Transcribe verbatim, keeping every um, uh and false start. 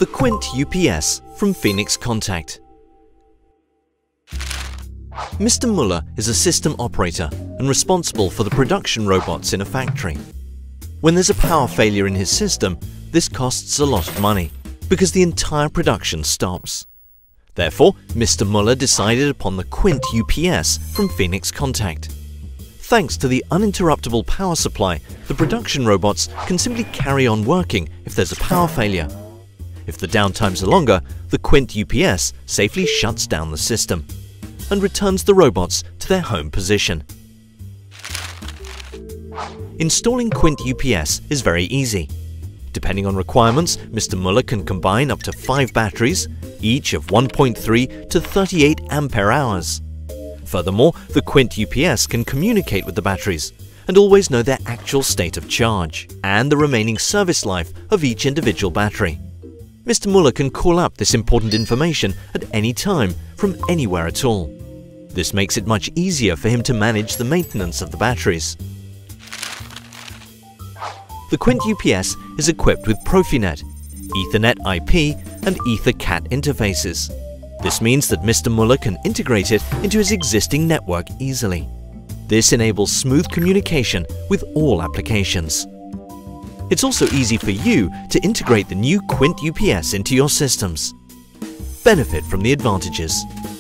The QUINT U P S from Phoenix Contact. Mister Muller is a system operator and responsible for the production robots in a factory. When there's a power failure in his system, this costs a lot of money because the entire production stops. Therefore, Mister Muller decided upon the QUINT U P S from Phoenix Contact. Thanks to the uninterruptible power supply, the production robots can simply carry on working if there's a power failure. If the downtimes are longer, the QUINT U P S safely shuts down the system and returns the robots to their home position. Installing QUINT U P S is very easy. Depending on requirements, Mister Muller can combine up to five batteries, each of one point three to thirty-eight ampere hours. Furthermore, the QUINT U P S can communicate with the batteries and always know their actual state of charge and the remaining service life of each individual battery. Mister Muller can call up this important information at any time from anywhere at all. This makes it much easier for him to manage the maintenance of the batteries. The QUINT U P S is equipped with Profinet, Ethernet I P and EtherCAT interfaces. This means that Mister Muller can integrate it into his existing network easily. This enables smooth communication with all applications. It's also easy for you to integrate the new QUINT U P S into your systems. Benefit from the advantages.